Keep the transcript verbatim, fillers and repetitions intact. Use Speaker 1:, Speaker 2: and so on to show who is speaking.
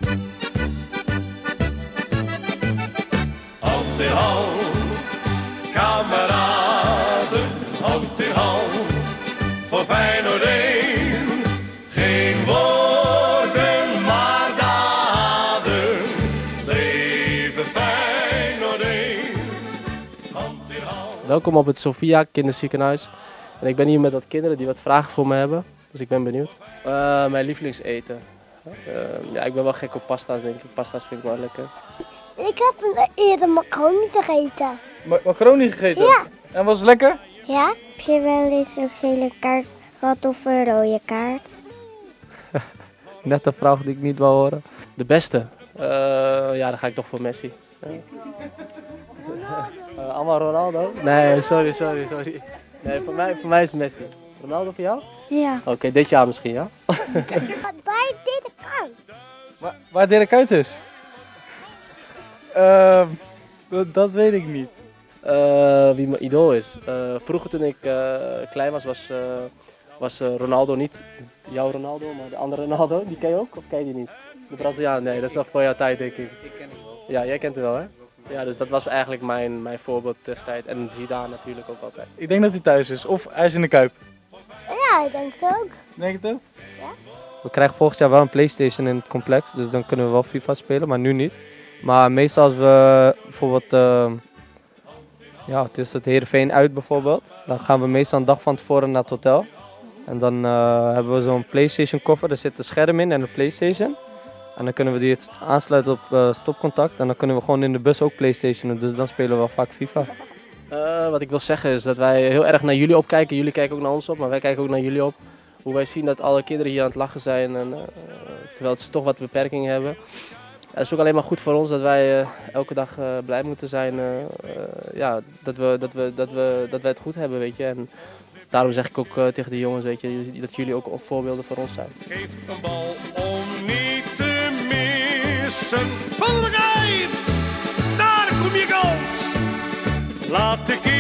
Speaker 1: Hand in hand, kameraden, hand in hand, voor Feyenoord één. Geen woorden, maar daden, leven Feyenoord één. Hand in hand.
Speaker 2: Welkom op het Sophia Kinderziekenhuis. En ik ben hier met wat kinderen die wat vragen voor me hebben. Dus ik ben benieuwd. Uh, mijn lievelingseten. Uh, ja, ik ben wel gek op pasta's, denk ik. Pasta's vind ik wel lekker.
Speaker 3: Ik heb eerder macaroni gegeten.
Speaker 4: Ma macaroni gegeten?
Speaker 3: Ja.
Speaker 4: En was het lekker?
Speaker 3: Ja. Heb je wel eens een gele kaart gehad of een rode kaart?
Speaker 2: Net een vraag die ik niet wil horen. De beste? Uh, ja, dan ga ik toch voor Messi. Ja. uh, allemaal Ronaldo? Nee, sorry, sorry, sorry. Nee, voor mij, voor mij is het Messi. Ronaldo voor jou?
Speaker 3: Ja.
Speaker 2: Oké, okay, dit jaar misschien, ja?
Speaker 3: Je gaat bij Dirk Kuyt.
Speaker 4: Waar, waar Dirk Kuyt is? Uh, dat weet ik niet.
Speaker 2: Uh, wie mijn idool is? Uh, vroeger toen ik uh, klein was, was, uh, was uh, Ronaldo niet jouw Ronaldo, maar de andere Ronaldo. Die ken je ook of ken je die niet? De Braziliaan, nee, dat is wel voor jouw tijd, denk ik.
Speaker 4: Ik ken hem wel.
Speaker 2: Ja, jij kent hem wel, hè? Ja, dus dat was eigenlijk mijn, mijn voorbeeld destijds. En Zidane natuurlijk ook altijd.
Speaker 4: Ik denk dat hij thuis is, of hij is in de Kuip.
Speaker 3: Ja, ik denk het ook.
Speaker 4: Denk je het ook?
Speaker 3: Ja.
Speaker 5: We krijgen volgend jaar wel een PlayStation in het complex, dus dan kunnen we wel FIFA spelen, maar nu niet. Maar meestal als we bijvoorbeeld, uh, ja, het is het Heerenveen uit bijvoorbeeld, dan gaan we meestal een dag van tevoren naar het hotel. En dan uh, hebben we zo'n PlayStation koffer, daar zit een scherm in en een PlayStation. En dan kunnen we die aansluiten op uh, stopcontact en dan kunnen we gewoon in de bus ook PlayStationen, dus dan spelen we wel vaak FIFA.
Speaker 2: Uh, wat ik wil zeggen is dat wij heel erg naar jullie opkijken. Jullie kijken ook naar ons op, maar wij kijken ook naar jullie op. Hoe wij zien dat alle kinderen hier aan het lachen zijn, en, uh, terwijl ze toch wat beperkingen hebben. Het is ook alleen maar goed voor ons dat wij uh, elke dag uh, blij moeten zijn. Uh, uh, ja, dat, we, dat, we, dat, we, dat wij het goed hebben, weet je. En daarom zeg ik ook uh, tegen de jongens, weet je, dat jullie ook voorbeelden voor ons zijn.
Speaker 1: Geef een bal om niet te missen. Van de Rijp, daar kom je kans. Laat de